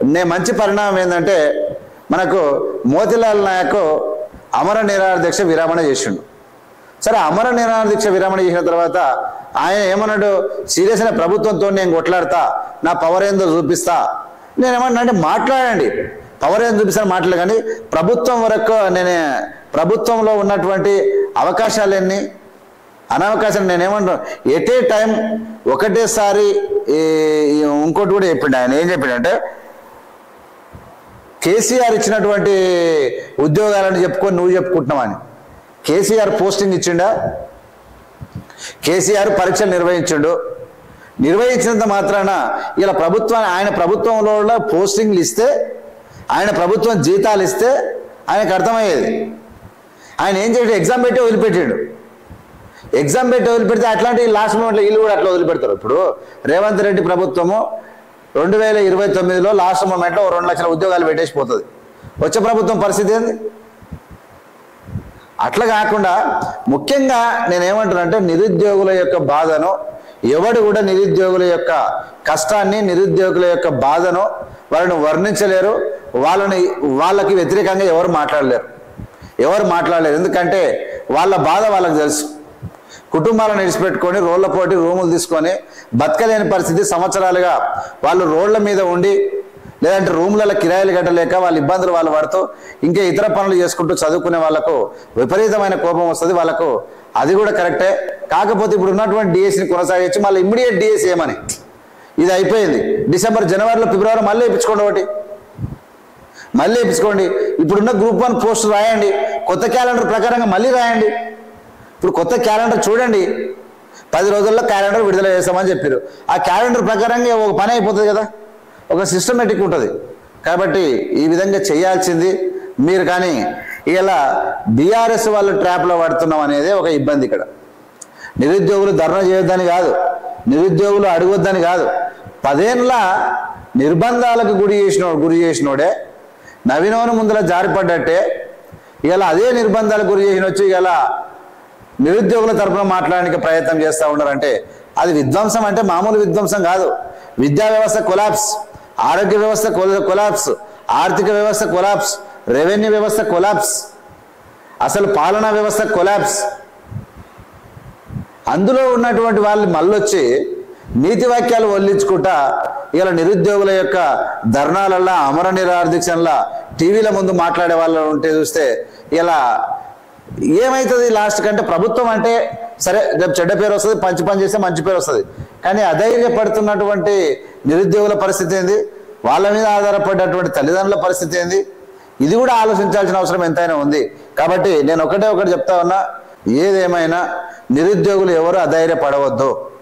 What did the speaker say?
మంచి పరిణామం ఏంటంటే మనకు మోతీలాల్ నాయక్ అమర నిరాహార దీక్ష విరమణ చేసిండు. సరే, అమర నిరాహార దీక్ష విరమణ చేసిన తర్వాత ఆయన ఏమన్నాడు, సీరియస్ అయిన ప్రభుత్వంతో నేను కొట్లాడతా, నా పవర్ ఏందో చూపిస్తా. నేను ఏమన్నా అంటే మాట్లాడండి, పవర్ ఏందో చూపిస్తాను మాట్లాడు, కానీ ప్రభుత్వం వరకు ప్రభుత్వంలో ఉన్నటువంటి అవకాశాలు ఎన్ని, అనవకాశాలు నేనేమంటాను, ఎట్ ఏ టైం ఒకటేసారి. ఇంకోటి కూడా చెప్పిండు ఆయన, ఏం చెప్పిండంటే కేసీఆర్ ఇచ్చినటువంటి ఉద్యోగాలను చెప్పుకొని నువ్వు చెప్పుకుంటున్నావని. కేసీఆర్ పోస్టింగ్ ఇచ్చిండా? కేసీఆర్ పరీక్షలు నిర్వహించినంత మాత్రాన ఇలా ఆయన ప్రభుత్వంలో పోస్టింగ్లు ఇస్తే, ఆయన ప్రభుత్వం జీతాలు ఇస్తే ఆయనకు అర్థమయ్యేది. ఆయన ఏం చేయడు, ఎగ్జామ్ పెట్టి వదిలిపెట్టాడు. ఎగ్జామ్ పెట్టి వదిలిపెడితే అట్లాంటి లాస్ట్ మూమెంట్లో వీళ్ళు కూడా అట్లా వదిలిపెడతారు. ఇప్పుడు రేవంత్ రెడ్డి ప్రభుత్వము 2029లో లాస్ట్ మూమెంట్లో 2 లక్షల ఉద్యోగాలు పెట్టేసిపోతుంది. వచ్చే ప్రభుత్వం పరిస్థితి ఏంది? అట్లా కాకుండా ముఖ్యంగా నేనేమంటానంటే నిరుద్యోగుల యొక్క బాధను ఎవడు కూడా, నిరుద్యోగుల యొక్క కష్టాన్ని, నిరుద్యోగుల యొక్క బాధను వాళ్ళని వర్ణించలేరు. వాళ్ళకి వ్యతిరేకంగా ఎవరు మాట్లాడలేరు. ఎందుకంటే వాళ్ళ బాధ వాళ్ళకి తెలుసు. కుటుంబాలను విడిచిపెట్టుకొని రోడ్ల పోటీ రూములు తీసుకొని బతకలేని పరిస్థితి, సంవత్సరాలుగా వాళ్ళు రోడ్ల మీద ఉండి లేదంటే రూములలో కిరాయిలు కట్టలేక వాళ్ళ ఇబ్బందులు వాళ్ళు పడుతూ ఇంకా ఇతర పనులు చేసుకుంటూ చదువుకునే వాళ్ళకు విపరీతమైన కోపం వస్తుంది. వాళ్ళకు అది కూడా కరెక్టే. కాకపోతే ఇప్పుడు ఉన్నటువంటి డిఎస్సిని కొనసాగించి మళ్ళీ ఇమ్మీడియట్ డిఎస్సి ఏమని, ఇది అయిపోయింది. డిసెంబర్, జనవరిలో, ఫిబ్రవరి మళ్ళీ వేయించుకోండి, మళ్ళీ వేయించుకోండి. ఇప్పుడున్న గ్రూప్ 1 పోస్ట్ రాయండి, కొత్త క్యాలెండర్ ప్రకారంగా మళ్ళీ రాయండి. ఇప్పుడు కొత్త క్యాలెండర్ చూడండి, 10 రోజుల్లో క్యాలెండర్ విడుదల చేస్తామని చెప్పారు. ఆ క్యాలెండర్ ప్రకారంగా ఒక పని అయిపోతుంది కదా, ఒక సిస్టమేటిక్ ఉంటుంది. కాబట్టి ఈ విధంగా చేయాల్సింది మీరు. కానీ ఇలా బీఆర్ఎస్ వాళ్ళు ట్రాప్లో పడుతున్నాం అనేది ఒక ఇబ్బంది. ఇక్కడ నిరుద్యోగులు ధర్నా చేయొద్దని కాదు, నిరుద్యోగులు అడగొద్దని కాదు, 10 ఏళ్ళ నిర్బంధాలకు గురి చేసినోడే నవీనవన ముందర జారిపడ్డట్టే ఇలా అదే నిర్బంధాలకు గురి చేసిన వచ్చి ఇలా నిరుద్యోగుల తరఫున మాట్లాడడానికి ప్రయత్నం చేస్తూ ఉన్నారంటే అది విధ్వంసం. అంటే మామూలు విధ్వంసం కాదు. విద్యా వ్యవస్థ కొలాప్స్, ఆరోగ్య వ్యవస్థ కొలాప్స్, ఆర్థిక వ్యవస్థ కొలాప్స్, రెవెన్యూ వ్యవస్థ కొలాప్స్, అసలు పాలనా వ్యవస్థ కొలాప్స్. అందులో ఉన్నటువంటి వాళ్ళు మళ్ళొచ్చి నీతి వాక్యాలు వల్లించుకుంటా ఇలా నిరుద్యోగుల యొక్క ధర్నాలల్లా, అమర నిరాహార దీక్షల్లా, టీవీల ముందు మాట్లాడే వాళ్ళు ఉంటే చూస్తే ఇలా ఏమవుతుంది లాస్ట్ కంటే, ప్రభుత్వం అంటే సరే రేపు చెడ్డ పేరు వస్తుంది, పని చేస్తే మంచి పేరు వస్తుంది. కానీ అధైర్యపడుతున్నటువంటి నిరుద్యోగుల పరిస్థితి ఏంది, వాళ్ళ మీద ఆధారపడ్డటువంటి తల్లిదండ్రుల పరిస్థితి ఏంది, ఇది కూడా ఆలోచించాల్సిన అవసరం ఎంతైనా ఉంది. కాబట్టి నేను ఒకటి చెప్తా ఉన్నా, ఏదేమైనా నిరుద్యోగులు ఎవరు అధైర్యపడవద్దు.